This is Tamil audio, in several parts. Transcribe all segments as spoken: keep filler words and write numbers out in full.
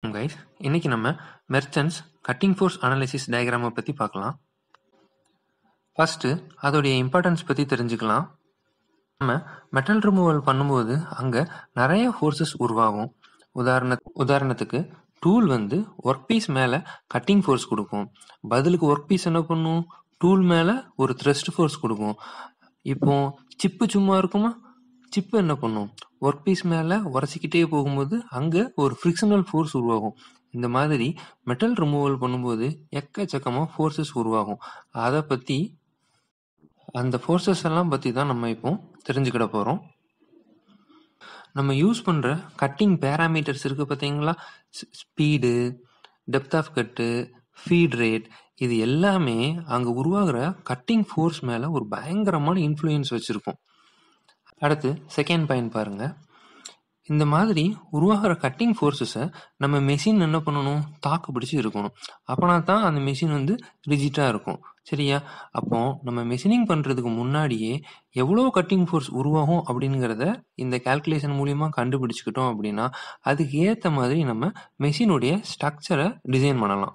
கைஸ், இன்னைக்கு நம்ம மெர்ச்சன்ட்ஸ் கட்டிங் ஃபோர்ஸ் அனாலிசிஸ் டயக்ராமை பற்றி பார்க்கலாம். ஃபஸ்ட்டு அதோடைய இம்பார்ட்டன்ஸ் பற்றி தெரிஞ்சுக்கலாம். நம்ம மெட்டல் ரிமூவல் பண்ணும்போது அங்கே நிறைய ஃபோர்ஸஸ் உருவாகும். உதாரண உதாரணத்துக்கு டூல் வந்து ஒர்க் பீஸ் மேலே கட்டிங் ஃபோர்ஸ் கொடுக்கும். பதிலுக்கு ஒர்க் பீஸ் என்ன பண்ணும்? டூல் மேலே ஒரு த்ரெஸ்ட் ஃபோர்ஸ் கொடுக்கும். இப்போ சிப்பு சும்மா இருக்குமா? சிப்பு என்ன பண்ணும்? ஒர்க் பீஸ் மேலே உரசிக்கிட்டே போகும்போது அங்கே ஒரு ஃப்ரிக்ஷனல் ஃபோர்ஸ் உருவாகும். இந்த மாதிரி மெட்டல் ரிமூவல் பண்ணும்போது எக்கச்சக்கமாக ஃபோர்ஸஸ் உருவாகும். அதை பற்றி அந்த ஃபோர்ஸஸ் எல்லாம் பற்றி தான் நம்ம இப்போ தெரிஞ்சுக்கிட போகிறோம். நம்ம யூஸ் பண்ணுற கட்டிங் பேராமீட்டர்ஸ் இருக்குது பார்த்தீங்களா? Speed, depth of cut, feed rate, இது எல்லாமே அங்கே உருவாகிற கட்டிங் ஃபோர்ஸ் மேலே ஒரு பயங்கரமான இன்ஃப்ளூயன்ஸ் வச்சுருக்கும். அடுத்து செகண்ட் பாயிண்ட் பாருங்க. இந்த மாதிரி உருவாகிற கட்டிங் ஃபோர்ஸஸை நம்ம மெஷின் என்ன பண்ணணும்? தாக்கு பிடிச்சி இருக்கணும். அப்போனா தான் அந்த மெஷின் வந்து ரிஜிட்டாக இருக்கும். சரியா? அப்போ நம்ம மெஷினிங் பண்ணுறதுக்கு முன்னாடியே எவ்வளோ கட்டிங் ஃபோர்ஸ் உருவாகும் அப்படிங்கிறத இந்த கால்குலேஷன் மூலியமாக கண்டுபிடிச்சிக்கிட்டோம் அப்படின்னா அதுக்கு ஏற்ற மாதிரி நம்ம மெஷினுடைய ஸ்ட்ரக்சரை டிசைன் பண்ணலாம்.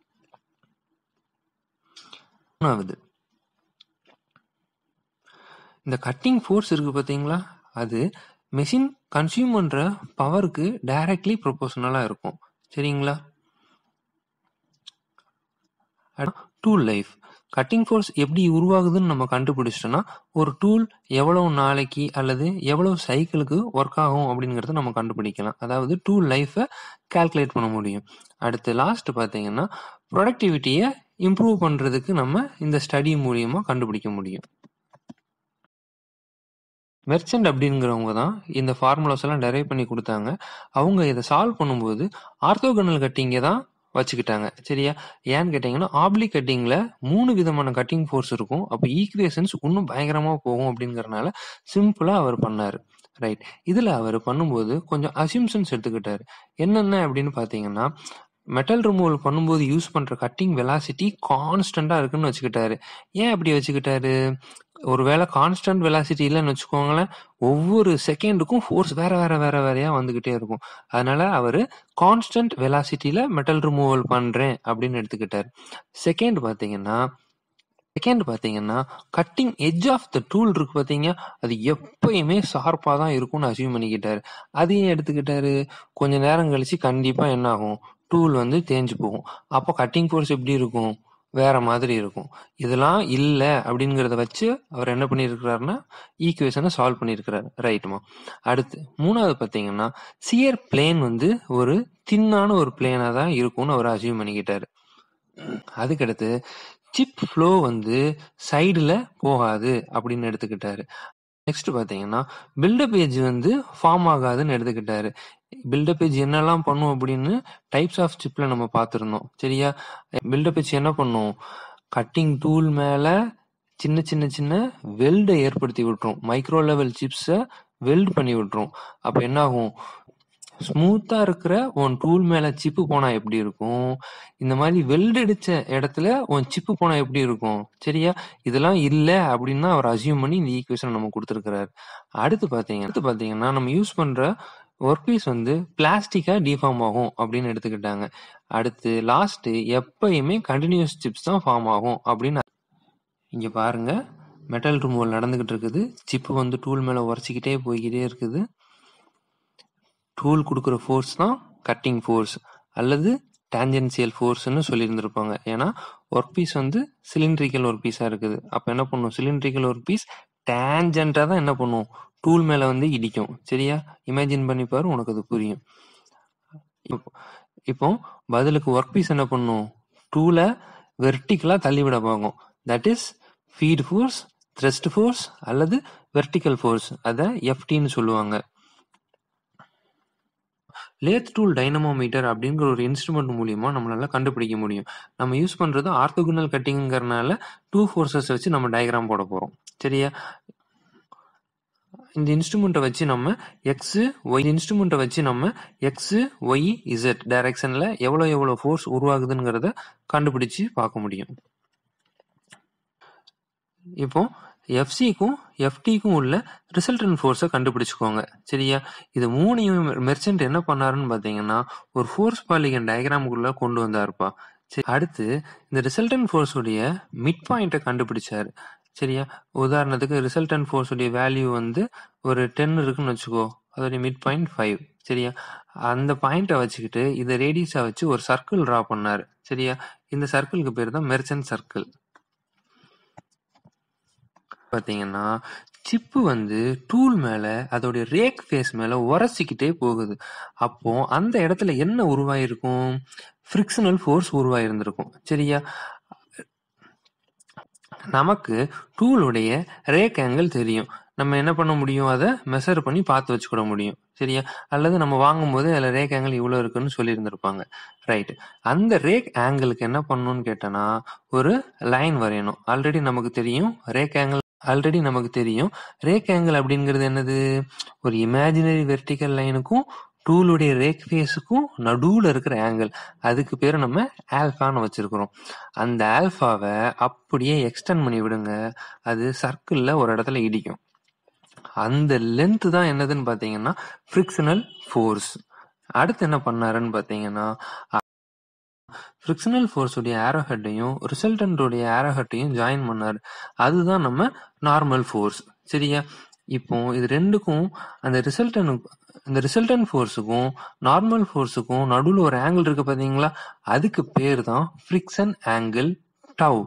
மூணாவது, இந்த கட்டிங் ஃபோர்ஸ் இருக்கு பார்த்தீங்களா, அது மெஷின் கன்சியூம் பண்ணுற பவருக்கு டைரக்ட்லி ப்ரொபோஷனலாக இருக்கும். சரிங்களா? Tool life. கட்டிங் ஃபோர்ஸ் எப்படி உருவாகுதுன்னு நம்ம கண்டுபிடிச்சிட்டோன்னா ஒரு டூல் எவ்வளவு நாளைக்கு அல்லது எவ்வளவு சைக்கிளுக்கு ஒர்க் ஆகும் அப்படிங்கிறத நம்ம கண்டுபிடிக்கலாம். அதாவது டூல் லைஃப்பை கால்குலேட் பண்ண முடியும். அடுத்து லாஸ்ட் பார்த்தீங்கன்னா ப்ரொடக்டிவிட்டியை இம்ப்ரூவ் பண்ணுறதுக்கு நம்ம இந்த ஸ்டடி மூலியமாக கண்டுபிடிக்க முடியும். மெர்ச்சன்ட் அப்படிங்கிறவங்க தான் இந்த ஃபார்முலாஸ் எல்லாம் டெரைவ் பண்ணி கொடுத்தாங்க. அவங்க இதை சால்வ் பண்ணும்போது ஆர்த்தோகனல் கட்டிங்கை தான் வச்சுக்கிட்டாங்க. சரியா? ஏன்னு கேட்டிங்கன்னா ஆப்ளிக் கட்டிங்கில் மூணு விதமான கட்டிங் ஃபோர்ஸ் இருக்கும். அப்போ ஈக்குவேஷன்ஸ் இன்னும் பயங்கரமாக போகும் அப்படிங்கிறனால சிம்பிளாக அவர் பண்ணார். ரைட். இதில் அவர் பண்ணும்போது கொஞ்சம் அசியூம்ஷன்ஸ் எடுத்துக்கிட்டாரு. என்னென்ன அப்படின்னு பார்த்தீங்கன்னா, மெட்டல் ரிமூவல் பண்ணும்போது யூஸ் பண்ணுற கட்டிங் வெலாசிட்டி கான்ஸ்டண்ட்டாக இருக்குன்னு வச்சுக்கிட்டாரு. ஏன் அப்படி வச்சுக்கிட்டாரு? ஒருவேளை கான்ஸ்டன்ட் வெலாசிட்டி இல்லைன்னு வச்சுக்கோங்களேன், ஒவ்வொரு செகண்டுக்கும் ஃபோர்ஸ் வேற வேற வேற வேறையா வந்துகிட்டே இருக்கும். அதனால அவர் கான்ஸ்டன்ட் வெலாசிட்டியில மெட்டல் ரிமூவல் பண்றேன் அப்படின்னு எடுத்துக்கிட்டார். செகண்ட் பார்த்தீங்கன்னா செகண்ட் பார்த்தீங்கன்னா cutting edge of the tool இருக்கு பார்த்தீங்க, அது எப்பயுமே ஷார்ப்பாக தான் இருக்கும்னு அசியூம் பண்ணிக்கிட்டாரு. அதையும் எடுத்துக்கிட்டாரு. கொஞ்ச நேரம் கழிச்சு கண்டிப்பாக என்ன ஆகும்? டூல் வந்து தேஞ்சு போகும். அப்போ கட்டிங் ஃபோர்ஸ் எப்படி இருக்கும்? வேற மாதிரி இருக்கும். இதெல்லாம் இல்லை அப்படிங்கிறத வச்சு அவர் என்ன பண்ணியிருக்கிறாருன்னா ஈக்குவேஷனை சால்வ் பண்ணியிருக்கிறாரு. ரைட்டுமா? அடுத்து மூணாவது பார்த்தீங்கன்னா சியர் பிளேன் வந்து ஒரு தின்னான ஒரு பிளேனாக தான் இருக்கும்னு அவர் அசியூம் பண்ணிக்கிட்டாரு. அதுக்கடுத்து சிப் ஃப்ளோ வந்து சைடில் போகாது அப்படின்னு எடுத்துக்கிட்டாரு. நெக்ஸ்ட் பார்த்தீங்கன்னா பில்டப் ஏஜ் வந்து ஃபார்ம் ஆகாதுன்னு எடுத்துக்கிட்டாரு. பில்டப் ஏஜ் என்னெல்லாம் பண்ணும் அப்படின்னு டைப்ஸ் ஆஃப் சிப்பில் நம்ம பார்த்துருந்தோம். சரியா? பில்டப் ஏஜ் என்ன பண்ணும்? கட்டிங் டூல் மேலே சின்ன சின்ன சின்ன வெல்டை ஏற்படுத்தி விட்டுரும். மைக்ரோ லெவல் சிப்ஸை வெல்ட் பண்ணி விட்டுரும். அப்போ என்ன ஆகும்? ஸ்மூத்தாக இருக்கிற உன் டூல் மேலே சிப்பு போனால் எப்படி இருக்கும்? இந்த மாதிரி வெல்டு அடித்த இடத்துல உன் சிப்பு போனால் எப்படி இருக்கும்? சரியா? இதெல்லாம் இல்லை அப்படின்னா அவர் அசியூம் பண்ணி இந்த ஈக்குவேஷன் நம்ம கொடுத்துருக்கிறாரு. அடுத்து பார்த்தீங்க அடுத்து பார்த்தீங்கன்னா நம்ம யூஸ் பண்ணுற ஒர்க் பீஸ் வந்து பிளாஸ்டிக்காக டிஃபார்ம் ஆகும் அப்படின்னு எடுத்துக்கிட்டாங்க. அடுத்து லாஸ்ட்டு எப்பயுமே கண்டினியூஸ் சிப்ஸ் தான் ஃபார்ம் ஆகும் அப்படின்னு. இங்கே பாருங்க, மெட்டல் ரிமூவல் நடந்துக்கிட்டு இருக்குது. சிப்பு வந்து டூல் மேலே உரைச்சிக்கிட்டே போய்கிட்டே இருக்குது. டூல் கொடுக்குற ஃபோர்ஸ் தான் கட்டிங் ஃபோர்ஸ் அல்லது டேஞ்சென்சியல் ஃபோர்ஸ்ன்னு சொல்லியிருந்திருப்பாங்க. ஏன்னா ஒர்க் பீஸ் வந்து சிலிண்ட்ரிக்கல் ஒர்க் பீஸாக இருக்குது. அப்போ என்ன பண்ணும்? சிலிண்ட்ரிக்கல் ஒர்க் பீஸ் டேஞ்சென்ட்டாக தான் என்ன பண்ணும்? டூல் மேலே வந்து இடிக்கும். சரியா? இமேஜின் பண்ணிப்பாரு, உனக்கு அது புரியும். இப்போ பதிலுக்கு ஒர்க் பீஸ் என்ன பண்ணும்? டூலை வெர்டிக்கலாக தள்ளிவிட பார்க்கும். That is feed force, thrust force அல்லது வெர்டிக்கல் ஃபோர்ஸ். அதை எஃப்டின்னு சொல்லுவாங்க. லேத் டூல் டைனமோமீட்டர் அப்படிங்கிற ஒரு இன்ஸ்ட்ருமெண்ட் மூலியமா நம்மளால கண்டுபிடிக்க முடியும். நம்ம யூஸ் பண்றது ஆர்த்தோகனல் கட்டிங்கிறதுனால டூ ஃபோர்ஸஸ் வச்சு நம்ம டயக்ராம் போட போறோம். சரியா? இந்த இன்ஸ்ட்ருமெண்ட்டை வச்சு நம்ம எக்ஸ் ஒய் இன்ஸ்ட்ருமெண்ட்டை வச்சு நம்ம எக்ஸ் ஒய் இசட் டைரக்ஷன்ல எவ்வளோ எவ்வளோ ஃபோர்ஸ் உருவாகுதுங்கிறத கண்டுபிடிச்சு பார்க்க முடியும். இப்போ எஃப்சிக்கும் எஃப்டிக்கும் உள்ள ரிசல்டன்ட் ஃபோர்ஸை கண்டுபிடிச்சுக்கோங்க. சரியா? இது மூணையும் மெர்ச்சன்ட் என்ன பண்ணாருன்னு பார்த்தீங்கன்னா ஒரு ஃபோர்ஸ் பாலிகன் டயக்ராமுக்குள்ள கொண்டு வந்தாருப்பா. சரி, அடுத்து இந்த ரிசல்டன்ட் ஃபோர்ஸ் உடைய மிட் பாயிண்ட்டை கண்டுபிடிச்சாரு. சரியா? உதாரணத்துக்கு ரிசல்டன்ட் ஃபோர்ஸ் உடைய வேல்யூ வந்து ஒரு டென் இருக்குன்னு வச்சுக்கோ, அதோடைய மிட் பாயிண்ட் ஃபைவ். சரியா? அந்த பாயிண்ட்டை வச்சுக்கிட்டு இதை ரேடியஸா வச்சு ஒரு சர்க்கிள் டிரா பண்ணாரு. சரியா? இந்த சர்க்கிளுக்கு பேர் தான் மெர்ச்சன்ட் சர்க்கிள். பார்த்தீங்கன்னா சிப்பு வந்து டூல் மேல அதோடைய ரேக் ஃபேஸ் மேல உரசிக்கிட்டே போகுது. அப்போ அந்த இடத்துல என்ன உருவாயிருக்கும்? Frictional force உருவாயிருந்திருக்கும். சரியா? நமக்கு டூலுடைய ரேக் ஆங்கிள் தெரியும். நம்ம என்ன பண்ண முடியும்? அதை மெஷர் பண்ணி பார்த்து வச்சுக்கிட முடியும். சரியா? அல்லது நம்ம வாங்கும்போது அதில் ரேக் ஆங்கிள் இவ்வளோ இருக்குன்னு சொல்லியிருந்திருப்பாங்க. ரைட். அந்த ரேக் ஆங்கிளுக்கு என்ன பண்ணணும்னு கேட்டோன்னா ஒரு லைன் வரையணும். ஆல்ரெடி நமக்கு தெரியும் ரேக் ஆங்கிள் ஆல்ரெடி நமக்கு தெரியும் ரேக் ஆங்கிள் அப்படிங்கிறது என்னது? ஒரு இமேஜினரி வெர்டிக்கல் லைனுக்கும் டூலுடைய ரேக் ஃபேஸுக்கும் நடுவில் இருக்கிற ஆங்கிள். அதுக்கு பேர் நம்ம ஆல்ஃபான்னு வச்சிருக்கிறோம். அந்த ஆல்ஃபாவை அப்படியே எக்ஸ்டெண்ட் பண்ணி விடுங்க. அது சர்க்கிளில் ஒரு இடத்துல இடிக்கும். அந்த லென்த் தான் என்னதுன்னு பார்த்தீங்கன்னா ஃப்ரிக்ஷனல் ஃபோர்ஸ். அடுத்து என்ன பண்ணாருன்னு பார்த்தீங்கன்னா ஃப்ரிக்ஷனல் ஃபோர்ஸ் உடைய ஏரோ ஹெட்டையும் ரிசல்டன்டோடைய ஏரோ ஹெட்டையும் ஜாயின் பண்ணாரு. அதுதான் நம்ம நார்மல் ஃபோர்ஸ். சரியா? இப்போ இது ரெண்டுக்கும் அந்த ரிசல்டன் இந்த ரிசல்டன் ஃபோர்ஸுக்கும் நார்மல் ஃபோர்ஸுக்கும் நடுவில் ஒரு ஆங்கிள் இருக்கு பார்த்தீங்களா? அதுக்கு பேர் தான் ஃப்ரிக்ஷன் ஆங்கிள் டவ்.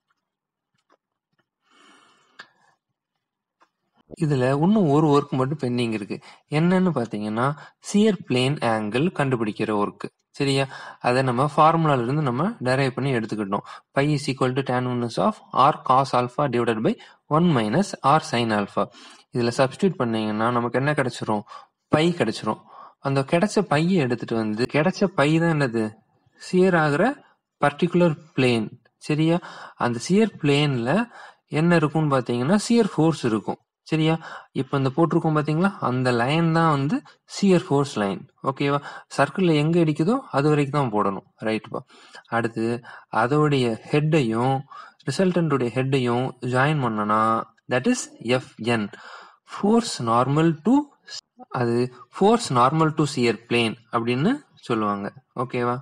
இதுல இன்னும் ஒரு ஒர்க் மட்டும் பெண்டிங் இருக்கு. என்னன்னு பாத்தீங்கன்னா சியர் பிளேன் ஆங்கிள் கண்டுபிடிக்கிற ஒர்க். சரியா? அதை நம்ம ஃபார்முலால இருந்து நம்ம டெரைவ் பண்ணி எடுத்துக்கிட்டோம். Phi is equal to tan inverse of r cos alpha divided by one minus r sin alpha. இதுல சப்ஸ்டியூட் பண்ணீங்கன்னா நமக்கு என்ன கிடைச்சிரும்? பை கிடைச்சிரும். அந்த கிடைச்ச பையை எடுத்துட்டு வந்து கிடைச்ச பை தான் என்னது? சியர் ஆகிற பர்டிகுலர் பிளேன். சரியா? அந்த சியர் பிளேன்ல என்ன இருக்கும்னு பாத்தீங்கன்னா சியர் ஃபோர்ஸ் இருக்கும். சரியா? இப்போ இந்த போட்டிருக்கோம் பாத்தீங்களா? அந்த லைன் தான் வந்து சியர் ஃபோர்ஸ் லைன். ஓகேவா? சர்க்கிள்ல எங்க அடிக்குதோ அது வரைக்கும் தான் போடணும். ரைட்பா. அடுத்து அதோடைய ஹெட்டையும் ரிசல்டன்டோடைய ஹெட்டையும் ஜாயின் பண்ணனா that is FN, force normal to அது force normal to shear plane அப்படின்னு சொல்லுவாங்க. ஓகேவா?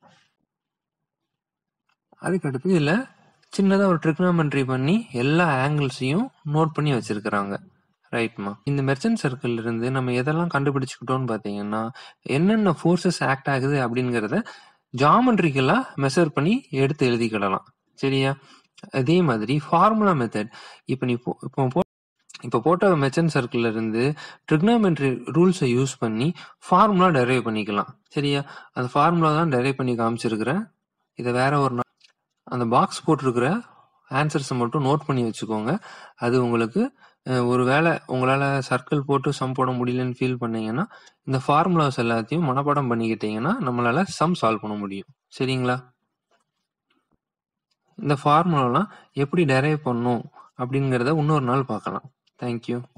அதுக்கடுத்து இதுல சின்னதா ஒரு ட்ரிக்னாமெட்ரி பண்ணி எல்லா ஆங்கிள்ஸையும் நோட் பண்ணி வச்சிருக்கிறாங்க. ரைட்மா. இந்த மெர்ச்சன்ட் சர்க்கிள் இருந்து நம்ம எதெல்லாம் கண்டுபிடிச்சுக்கிட்டோம்னு பாத்தீங்கன்னா என்னென்ன ஃபோர்ஸஸ் ஆக்ட் ஆகுது அப்படிங்கறத ஜாமெட்ரிக்கலா மெஷர் பண்ணி எடுத்து எழுதிக்கிடலாம். சரியா? அதே மாதிரி ஃபார்முலா மெத்தட். இப்போ நீ இப்போ இப்போ போட்ட மெர்ச்சன்ட் சர்க்கிள்ல இருந்து ட்ரிக்னாமெட்ரி ரூல்ஸை யூஸ் பண்ணி ஃபார்முலா டெரைவ் பண்ணிக்கலாம். சரியா? அந்த ஃபார்முலா தான் டெரைவ் பண்ணி காமிச்சிருக்கிறேன். இதை வேற ஒரு அந்த பாக்ஸ் போட்டிருக்கிற ஆன்சர்ஸை மட்டும் நோட் பண்ணி வச்சுக்கோங்க. அது உங்களுக்கு ஒரு வேளை உங்களால் சர்க்கிள் போட்டு சம் போட முடியலன்னு ஃபீல் பண்ணீங்கன்னா இந்த ஃபார்முலாஸ் எல்லாத்தையும் மனப்பாடம் பண்ணிக்கிட்டீங்கன்னா நம்மளால சம் சால்வ் பண்ண முடியும். சரிங்களா? இந்த ஃபார்முலாலாம் எப்படி டெரைவ் பண்ணும் அப்படிங்கிறத இன்னொரு நாள் பார்க்கலாம். தேங்க்யூ.